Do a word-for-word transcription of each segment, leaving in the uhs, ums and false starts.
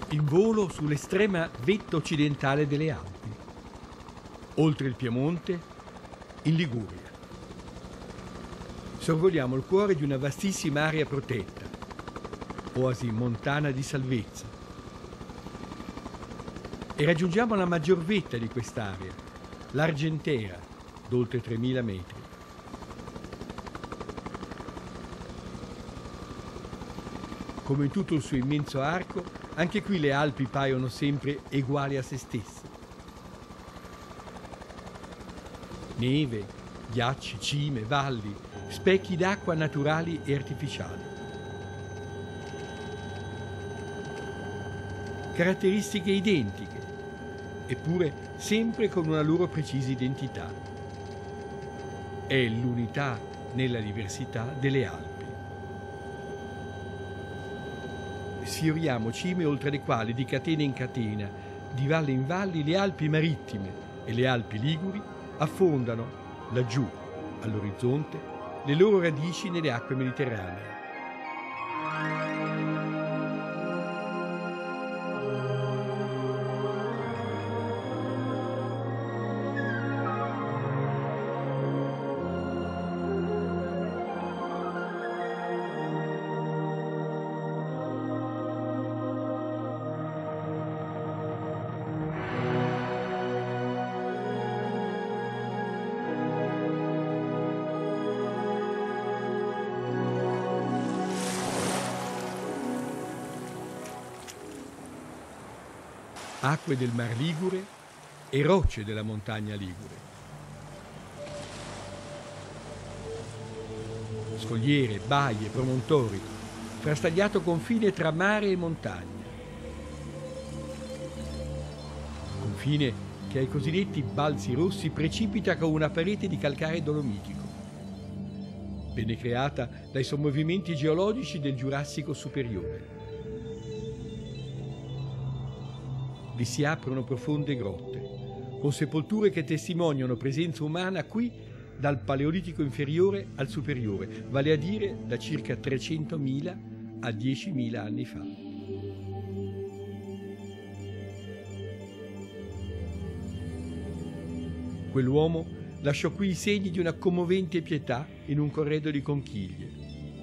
in volo sull'estrema vetta occidentale delle Alpi, oltre il Piemonte, in Liguria. Sorvoliamo il cuore di una vastissima area protetta, oasi montana di salvezza, e raggiungiamo la maggior vetta di quest'area, l'Argentera, d'oltre tremila metri. Come in tutto il suo immenso arco, anche qui le Alpi paiono sempre uguali a se stesse. Neve, ghiacci, cime, valli, specchi d'acqua naturali e artificiali. Caratteristiche identiche, eppure sempre con una loro precisa identità. È l'unità nella diversità delle Alpi. Sfioriamo cime oltre le quali, di catena in catena, di valle in valli, le Alpi marittime e le Alpi liguri affondano laggiù, all'orizzonte, le loro radici nelle acque mediterranee. Acque del Mar Ligure e rocce della montagna Ligure. Scogliere, baie, promontori, frastagliato confine tra mare e montagna. Confine che ai cosiddetti balzi rossi precipita con una parete di calcare dolomitico, bene creata dai sommovimenti geologici del Giurassico superiore. Vi si aprono profonde grotte, con sepolture che testimoniano presenza umana qui dal Paleolitico inferiore al superiore, vale a dire da circa trecentomila a diecimila anni fa. Quell'uomo lasciò qui i segni di una commovente pietà in un corredo di conchiglie.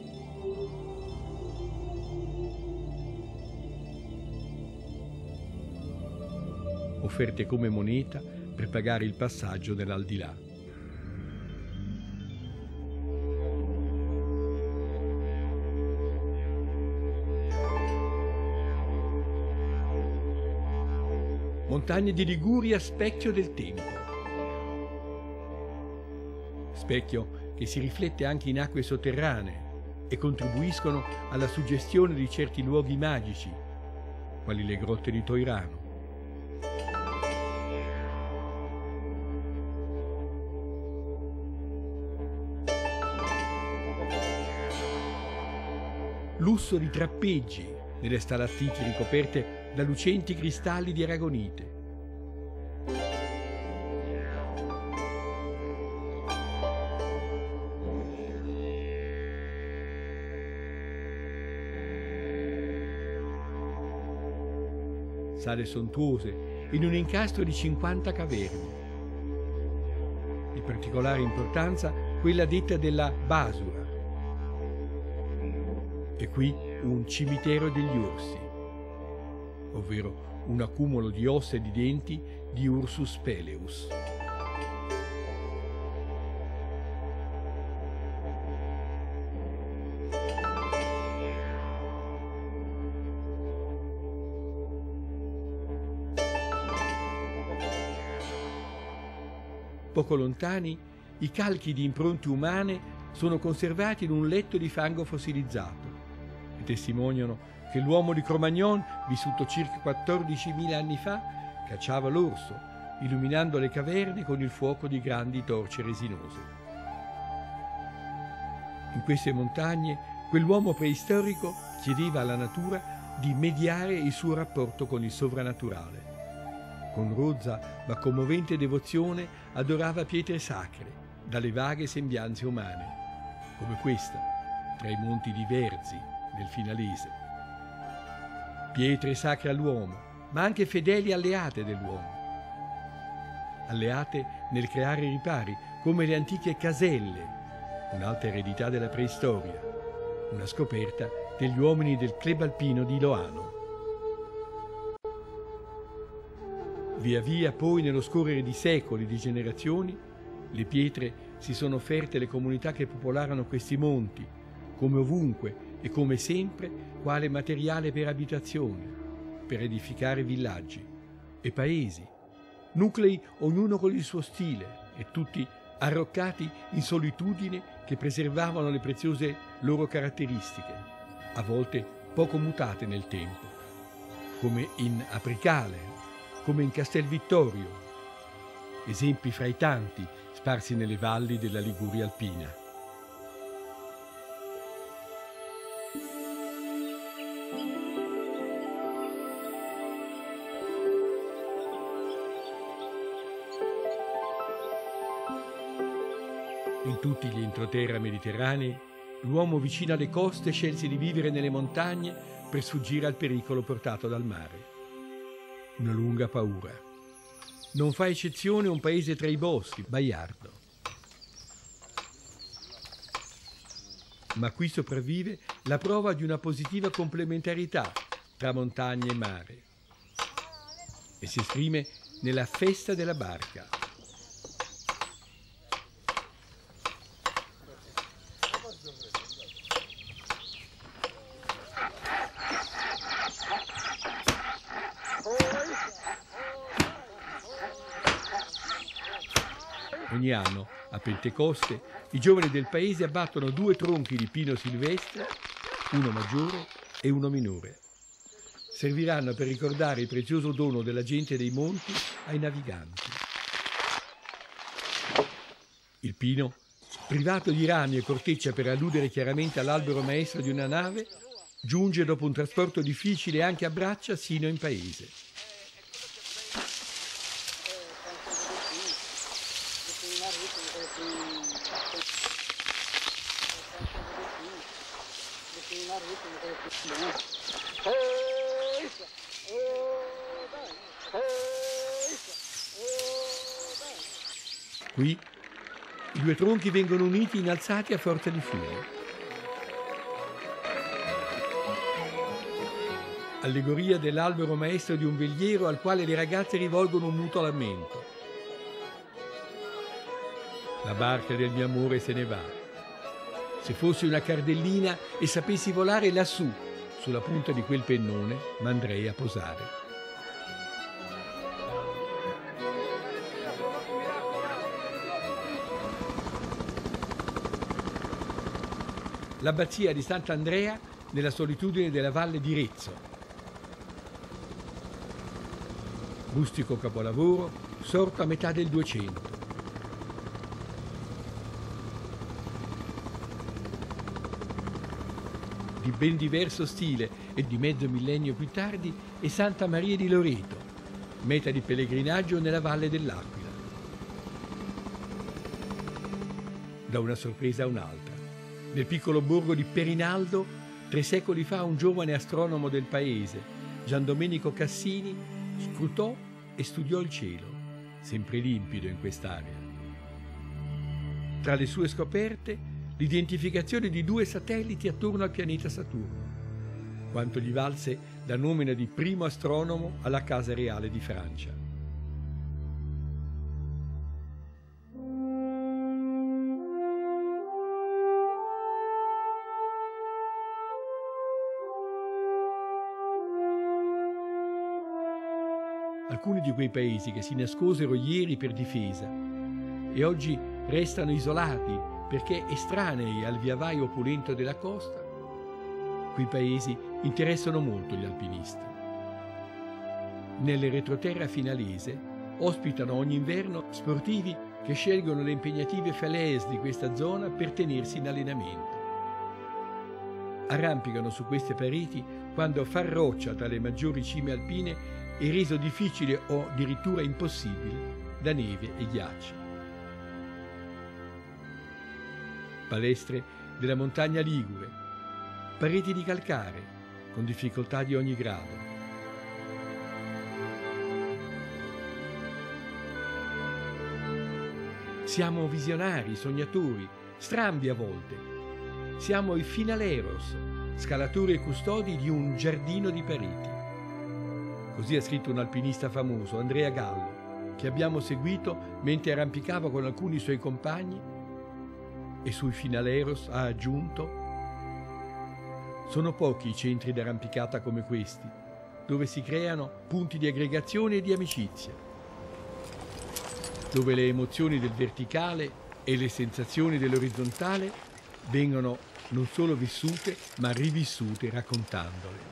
Offerte come moneta per pagare il passaggio dell'aldilà. Montagne di Liguria, specchio del tempo. Specchio che si riflette anche in acque sotterranee e contribuiscono alla suggestione di certi luoghi magici, quali le grotte di Toirano. Lusso di trappeggi nelle stalattiti ricoperte da lucenti cristalli di aragonite. Sale sontuose in un incastro di cinquanta caverne. Di particolare importanza quella detta della Basura. E qui un cimitero degli orsi, ovvero un accumulo di ossa e di denti di Ursus Peleus. Poco lontani, i calchi di impronte umane sono conservati in un letto di fango fossilizzato e testimoniano che l'uomo di Cro-Magnon, vissuto circa quattordicimila anni fa, cacciava l'orso, illuminando le caverne con il fuoco di grandi torce resinose. In queste montagne, quell'uomo preistorico chiedeva alla natura di mediare il suo rapporto con il sovrannaturale. Con rozza ma commovente devozione adorava pietre sacre, dalle vaghe sembianze umane, come questa, tra i monti di Verzi, nel Finalese. pietre sacre all'uomo, ma anche fedeli alleate dell'uomo. Alleate nel creare ripari, come le antiche caselle, un'altra eredità della preistoria, una scoperta degli uomini del club alpino di Loano. Via via poi, nello scorrere di secoli, di generazioni, le pietre si sono offerte alle comunità che popolarono questi monti, come ovunque e come sempre, quale materiale per abitazioni, per edificare villaggi e paesi, nuclei ognuno con il suo stile e tutti arroccati in solitudine che preservavano le preziose loro caratteristiche, a volte poco mutate nel tempo, come in Apricale, come in Castel Vittorio, esempi fra i tanti sparsi nelle valli della Liguria alpina. In tutti gli entroterra mediterranei, l'uomo vicino alle coste scelse di vivere nelle montagne per sfuggire al pericolo portato dal mare. Una lunga paura. Non fa eccezione un paese tra i boschi, Baiardo. Ma qui sopravvive la prova di una positiva complementarità tra montagna e mare e si esprime nella festa della barca. Ogni anno, a Pentecoste, i giovani del paese abbattono due tronchi di pino silvestre, uno maggiore e uno minore. Serviranno per ricordare il prezioso dono della gente dei monti ai naviganti. Il pino, privato di rami e corteccia per alludere chiaramente all'albero maestro di una nave, giunge dopo un trasporto difficile anche a braccia sino in paese. Qui i due tronchi vengono uniti e innalzati a forza di filo. Allegoria dell'albero maestro di un veliero al quale le ragazze rivolgono un muto lamento. La barca del mio amore se ne va. Se fossi una cardellina e sapessi volare lassù, sulla punta di quel pennone, m'andrei a posare. L'abbazia di Sant'Andrea nella solitudine della valle di Rezzo. Rustico capolavoro sorto a metà del Duecento. Di ben diverso stile e di mezzo millennio più tardi è Santa Maria di Loreto, meta di pellegrinaggio nella Valle dell'Aquila. Da una sorpresa a un'altra. Nel piccolo borgo di Perinaldo, tre secoli fa un giovane astronomo del paese, Gian Domenico Cassini, scrutò e studiò il cielo, sempre limpido in quest'area. Tra le sue scoperte, l'identificazione di due satelliti attorno al pianeta Saturno, quanto gli valse la nomina di primo astronomo alla Casa Reale di Francia. Alcuni di quei paesi che si nascosero ieri per difesa e oggi restano isolati perché estranei al viavaio opulento della costa, quei paesi interessano molto gli alpinisti. Nelle retroterra finalese ospitano ogni inverno sportivi che scelgono le impegnative falaise di questa zona per tenersi in allenamento. Arrampicano su queste pareti quando far roccia tra le maggiori cime alpine è reso difficile o addirittura impossibile da neve e ghiacci. Palestre della montagna ligure, pareti di calcare con difficoltà di ogni grado, Siamo visionari, sognatori, strambi a volte. Siamo i finaleros, scalatori e custodi di un giardino di pareti. Così ha scritto un alpinista famoso, Andrea Gallo, che abbiamo seguito mentre arrampicava con alcuni suoi compagni, e sui finaleros ha aggiunto: sono pochi i centri d'arrampicata come questi, dove si creano punti di aggregazione e di amicizia, dove le emozioni del verticale e le sensazioni dell'orizzontale vengono non solo vissute, ma rivissute raccontandole.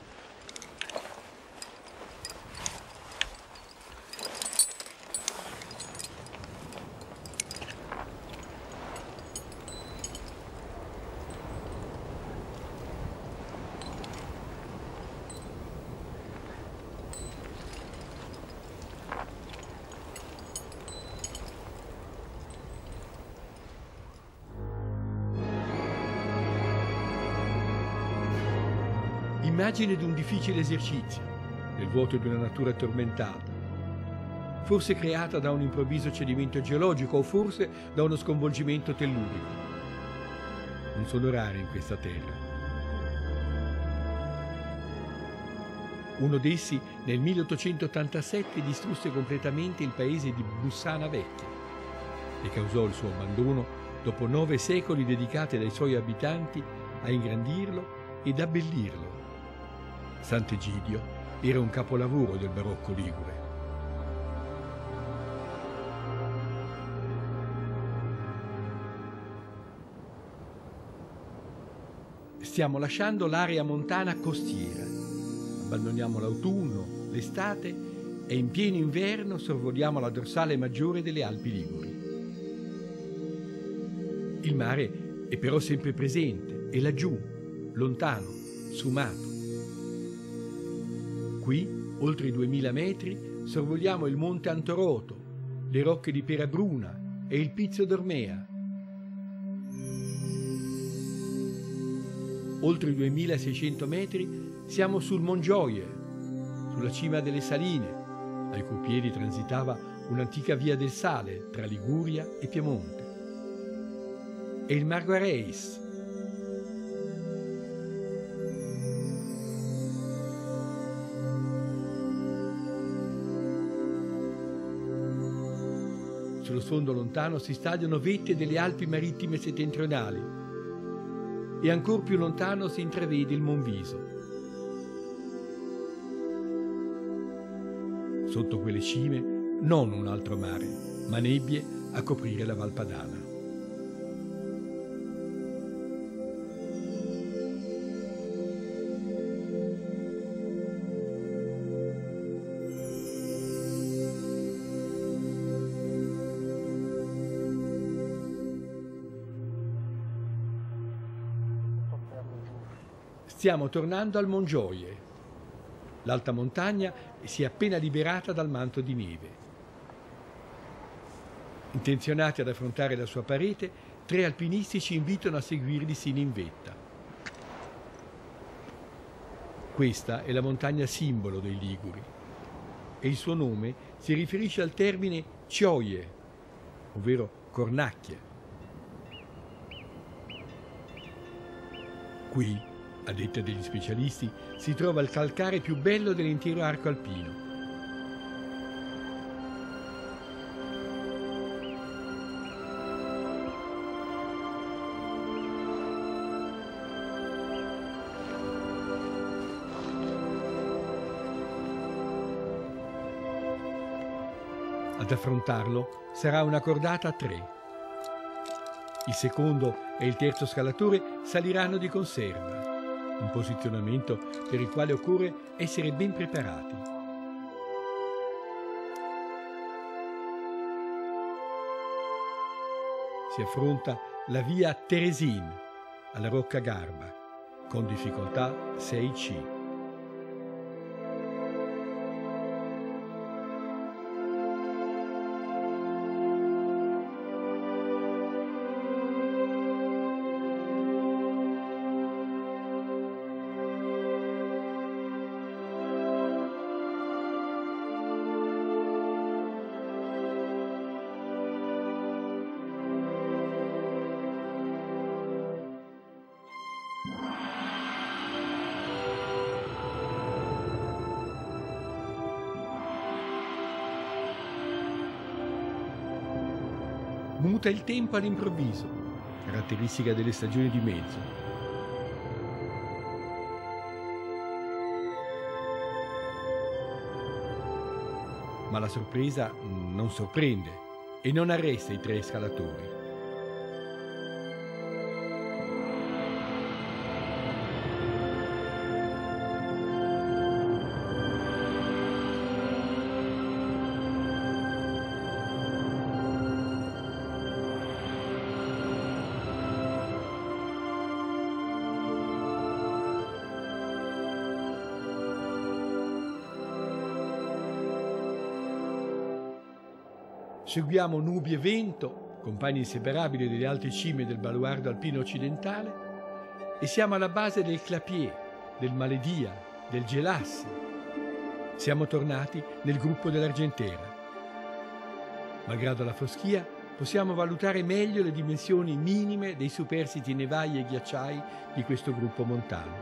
Immagine di un difficile esercizio, nel vuoto di una natura tormentata, forse creata da un improvviso cedimento geologico o forse da uno sconvolgimento tellurico. Non sono rari in questa terra. Uno d'essi nel milleottocentottantasette distrusse completamente il paese di Bussana Vecchia e causò il suo abbandono dopo nove secoli dedicati dai suoi abitanti a ingrandirlo ed abbellirlo. Sant'Egidio era un capolavoro del barocco ligure. Stiamo lasciando l'area montana costiera. Abbandoniamo l'autunno, l'estate e in pieno inverno sorvoliamo la dorsale maggiore delle Alpi Liguri. Il mare è però sempre presente, è laggiù, lontano, sfumato. Qui, oltre i duemila metri, sorvoliamo il monte Antoroto, le rocche di Perabruna e il Pizzo d'Ormea. Oltre i duemilaseicento metri siamo sul Mongioie, sulla cima delle Saline, ai cui piedi transitava un'antica via del sale tra Liguria e Piemonte. E il Marguareis. Sullo sfondo lontano si stagliano vette delle Alpi marittime settentrionali e ancor più lontano si intravede il Monviso. Sotto quelle cime non un altro mare, ma nebbie a coprire la Val Padana. Stiamo tornando al Mongioie. L'alta montagna si è appena liberata dal manto di neve. Intenzionati ad affrontare la sua parete, tre alpinisti ci invitano a seguirli sino in vetta. Questa è la montagna simbolo dei Liguri e il suo nome si riferisce al termine cioie, ovvero cornacchie. Qui, a detta degli specialisti, si trova il calcare più bello dell'intero arco alpino. Ad affrontarlo sarà una cordata a tre. Il secondo e il terzo scalatore saliranno di conserva, un posizionamento per il quale occorre essere ben preparati. Si affronta la via Teresin alla Rocca Garba, con difficoltà sei C. muta il tempo all'improvviso, caratteristica delle stagioni di mezzo. Ma la sorpresa non sorprende e non arresta i tre scalatori. Seguiamo nubi e vento, compagni inseparabili delle alte cime del baluardo alpino occidentale, e siamo alla base del Clapier, del Maledia, del Gelassi. Siamo tornati nel gruppo dell'Argentera. Malgrado la foschia, possiamo valutare meglio le dimensioni minime dei superstiti nevai e ghiacciai di questo gruppo montano.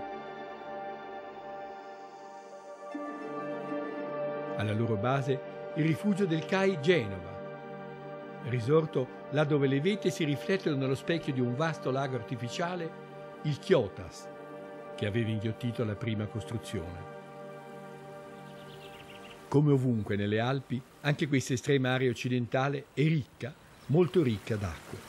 Alla loro base il rifugio del C A I Genova, risorto là dove le vette si riflettono nello specchio di un vasto lago artificiale, il Chiotas, che aveva inghiottito la prima costruzione. Come ovunque nelle Alpi, anche questa estrema area occidentale è ricca, molto ricca d'acqua.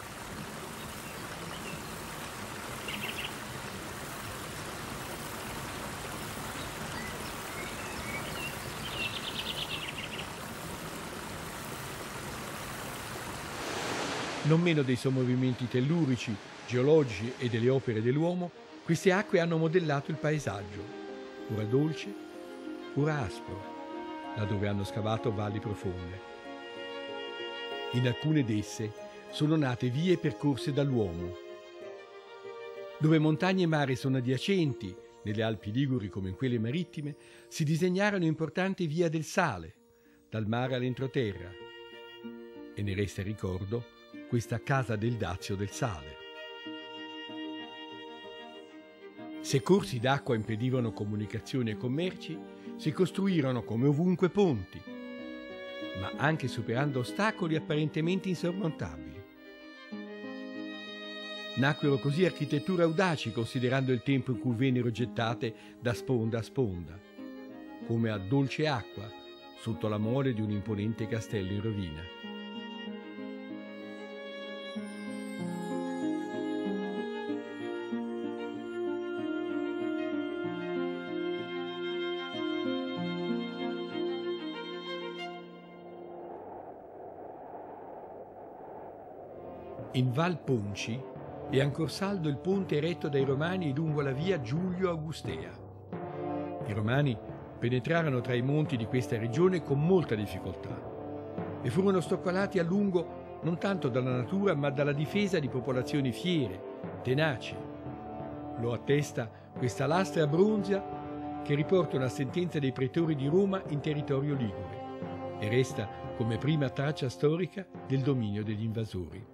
Non meno dei sommovimenti tellurici, geologici e delle opere dell'uomo, queste acque hanno modellato il paesaggio, ora dolce, ora aspro, laddove hanno scavato valli profonde. In alcune d'esse sono nate vie percorse dall'uomo. Dove montagne e mare sono adiacenti, nelle Alpi Liguri come in quelle marittime, si disegnarono importanti vie del sale, dal mare all'entroterra, e ne resta il ricordo questa casa del Dazio del Sale. Se corsi d'acqua impedivano comunicazioni e commerci, si costruirono come ovunque ponti, ma anche superando ostacoli apparentemente insormontabili. Nacquero così architetture audaci considerando il tempo in cui vennero gettate da sponda a sponda, come a dolce acqua sotto la mole di un imponente castello in rovina. In Val Ponci è ancor saldo il ponte eretto dai Romani lungo la via Giulio Augustea. I Romani penetrarono tra i monti di questa regione con molta difficoltà e furono stoccolati a lungo non tanto dalla natura ma dalla difesa di popolazioni fiere, tenaci. Lo attesta questa lastra bronzea che riporta una sentenza dei pretori di Roma in territorio ligure e resta come prima traccia storica del dominio degli invasori.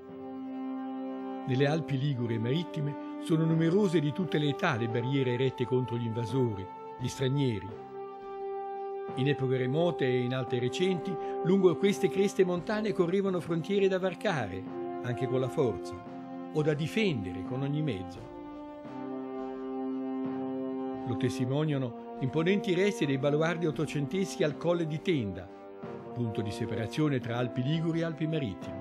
Nelle Alpi Liguri e marittime sono numerose di tutte le età le barriere erette contro gli invasori, gli stranieri. In epoche remote e in altre recenti, lungo queste creste montane correvano frontiere da varcare, anche con la forza, o da difendere con ogni mezzo. Lo testimoniano imponenti resti dei baluardi ottocenteschi al Colle di Tenda, punto di separazione tra Alpi Liguri e Alpi Marittime.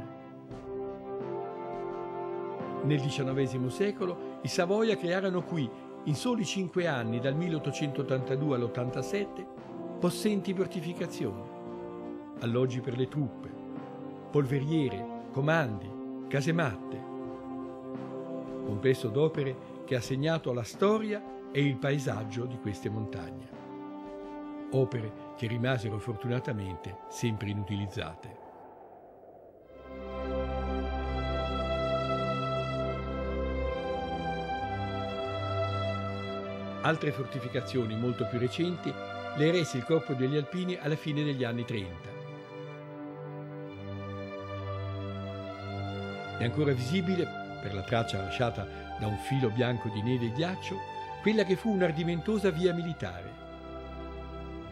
Nel diciannovesimo secolo i Savoia crearono qui, in soli cinque anni, dal milleottocentottantadue all'ottantasette, possenti fortificazioni, alloggi per le truppe, polveriere, comandi, casematte. Complesso d'opere che ha segnato la storia e il paesaggio di queste montagne. Opere che rimasero fortunatamente sempre inutilizzate. Altre fortificazioni molto più recenti le eresse il Corpo degli Alpini alla fine degli anni trenta. È ancora visibile, per la traccia lasciata da un filo bianco di neve e ghiaccio, quella che fu un'ardimentosa via militare.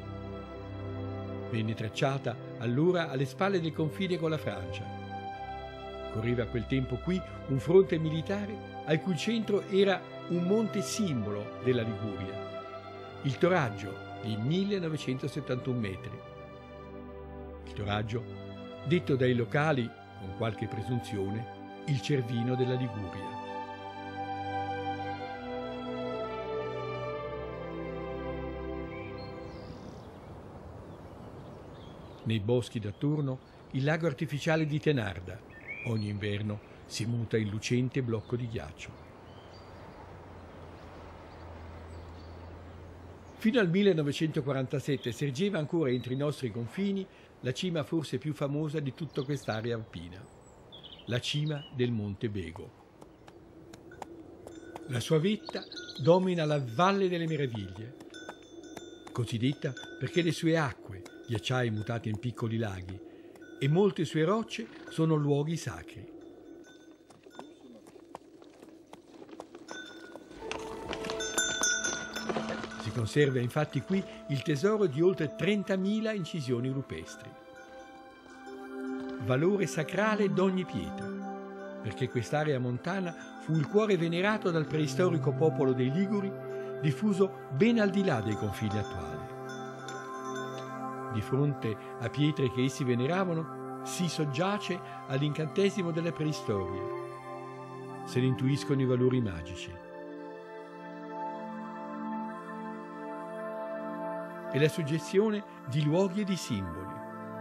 Venne tracciata allora alle spalle del confine con la Francia Correva a quel tempo qui un fronte militare al cui centro era un monte simbolo della Liguria, il Toraggio, di millenovecentosettantuno metri. Il Toraggio, detto dai locali, con qualche presunzione, il Cervino della Liguria. Nei boschi d'attorno il lago artificiale di Tenarda, ogni inverno si muta in lucente blocco di ghiaccio. Fino al millenovecentoquarantasette sergeva ancora entro i nostri confini la cima forse più famosa di tutta quest'area alpina, la cima del Monte Bego. La sua vetta domina la Valle delle Meraviglie, cosiddetta perché le sue acque, ghiacciai mutati in piccoli laghi, e molte sue rocce sono luoghi sacri. Si conserva infatti qui il tesoro di oltre trentamila incisioni rupestri. Valore sacrale d'ogni pietra, perché quest'area montana fu il cuore venerato dal preistorico popolo dei Liguri, diffuso ben al di là dei confini attuali. Di fronte a pietre che essi veneravano, si soggiace all'incantesimo della preistoria. Se ne intuiscono i valori magici. E la suggestione di luoghi e di simboli.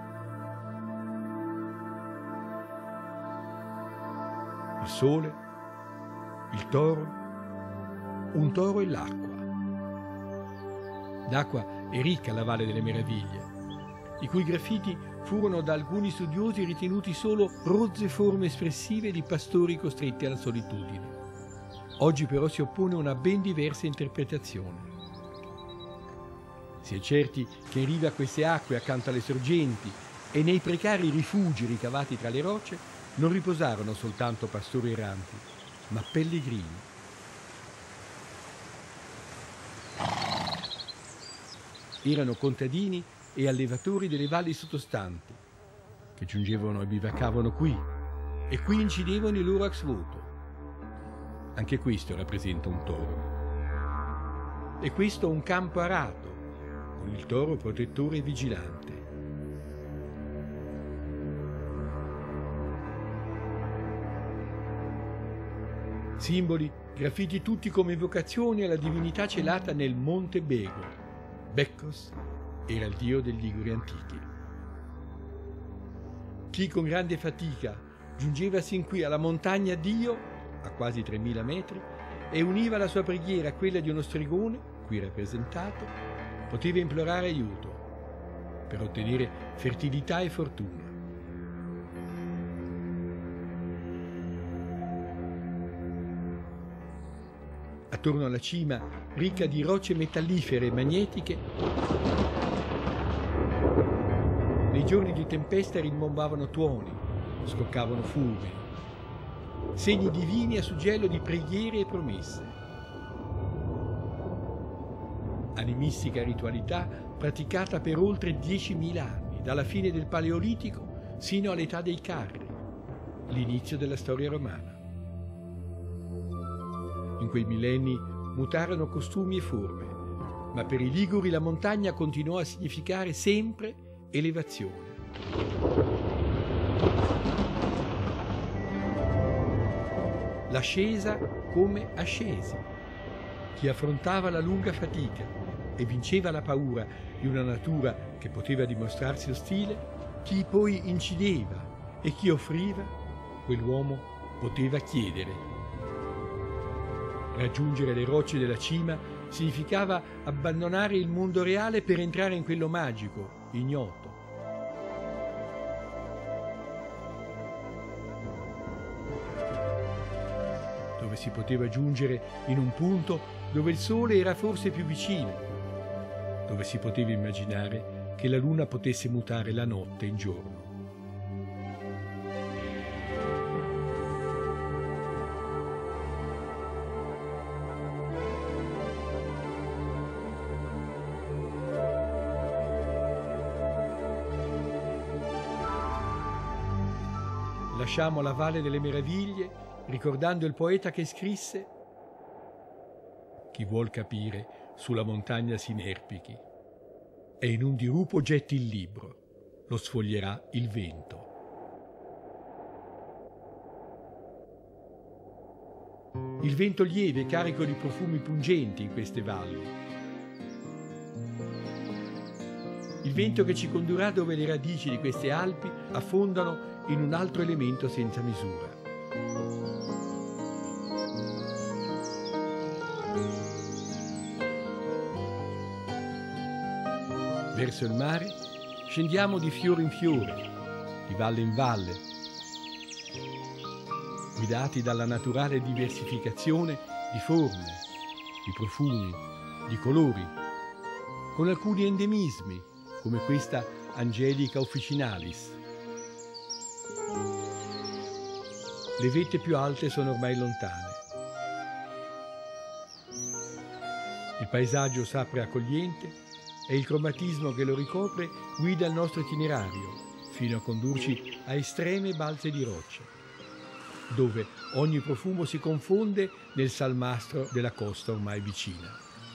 Il sole, il toro, un toro e l'acqua. D'acqua è ricca la Valle delle Meraviglie, i cui graffiti furono da alcuni studiosi ritenuti solo rozze forme espressive di pastori costretti alla solitudine. Oggi però si oppone una ben diversa interpretazione. Si è certi che in riva a queste acque, accanto alle sorgenti e nei precari rifugi ricavati tra le rocce, non riposarono soltanto pastori erranti, ma pellegrini. Erano contadini e allevatori delle valli sottostanti, che giungevano e bivaccavano qui, e qui incidevano il loro ex voto. Anche questo rappresenta un toro. E questo un campo arato, con il toro protettore e vigilante. Simboli graffiti tutti come evocazioni alla divinità celata nel Monte Bego. Beccos era il dio dei Liguri antichi. Chi con grande fatica giungeva sin qui alla montagna Dio, a quasi tremila metri, e univa la sua preghiera a quella di uno stregone, qui rappresentato, poteva implorare aiuto per ottenere fertilità e fortuna. Attorno alla cima, ricca di rocce metallifere e magnetiche, nei giorni di tempesta rimbombavano tuoni, scoccavano fulmini, segni divini a suggello di preghiere e promesse. Animistica ritualità praticata per oltre diecimila anni, dalla fine del Paleolitico sino all'età dei carri, l'inizio della storia romana. In quei millenni mutarono costumi e forme, ma per i Liguri la montagna continuò a significare sempre elevazione. L'ascesa come ascesi. Chi affrontava la lunga fatica e vinceva la paura di una natura che poteva dimostrarsi ostile, chi poi incideva e chi offriva, quell'uomo poteva chiedere. Raggiungere le rocce della cima significava abbandonare il mondo reale per entrare in quello magico, ignoto. Dove si poteva giungere in un punto dove il sole era forse più vicino, dove si poteva immaginare che la luna potesse mutare la notte in giorno. lasciamo la Valle delle Meraviglie ricordando il poeta che scrisse: chi vuol capire sulla montagna s'inerpichi e in un dirupo getti il libro, lo sfoglierà il vento. Il vento lieve è carico di profumi pungenti in queste valli. Il vento che ci condurrà dove le radici di queste Alpi affondano in un altro elemento senza misura. Verso il mare scendiamo di fiore in fiore, di valle in valle, guidati dalla naturale diversificazione di forme, di profumi, di colori, con alcuni endemismi, come questa Angelica officinalis. Le vette più alte sono ormai lontane. Il paesaggio s'apre accogliente e il cromatismo che lo ricopre guida il nostro itinerario fino a condurci a estreme balze di rocce, dove ogni profumo si confonde nel salmastro della costa ormai vicina.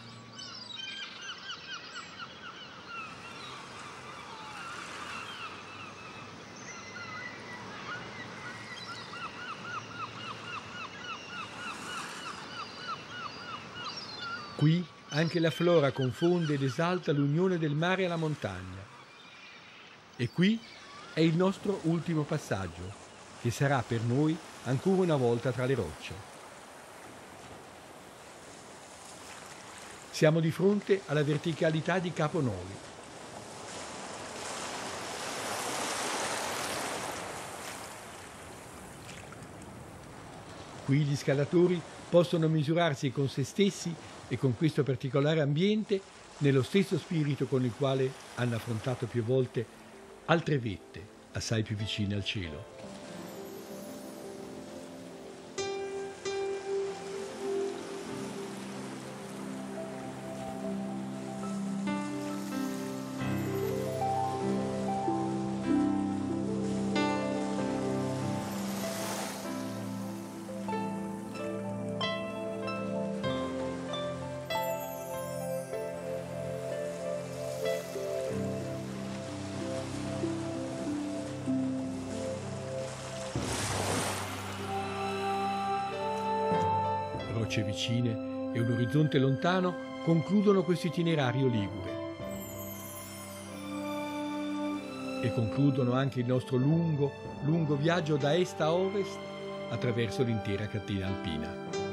Qui anche la flora confonde ed esalta l'unione del mare alla montagna. E qui è il nostro ultimo passaggio, che sarà per noi ancora una volta tra le rocce. Siamo di fronte alla verticalità di Capo Noli. Qui gli scalatori possono misurarsi con se stessi e con questo particolare ambiente nello stesso spirito con il quale hanno affrontato più volte altre vette assai più vicine al cielo. Rocce vicine e un orizzonte lontano concludono questo itinerario ligure e concludono anche il nostro lungo, lungo viaggio da est a ovest attraverso l'intera catena alpina.